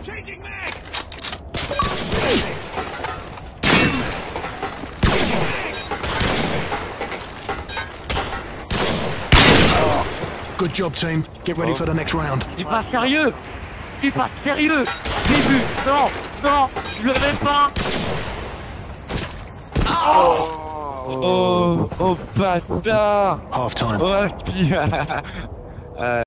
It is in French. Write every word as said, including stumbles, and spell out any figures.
Good job, team. Get ready oh. for the next round. Il est pas sérieux. Il est pas sérieux. J'ai vu. Non, non, je le fais pas. Oh, oh, oh, bâtard. Half time. Ouais, puis...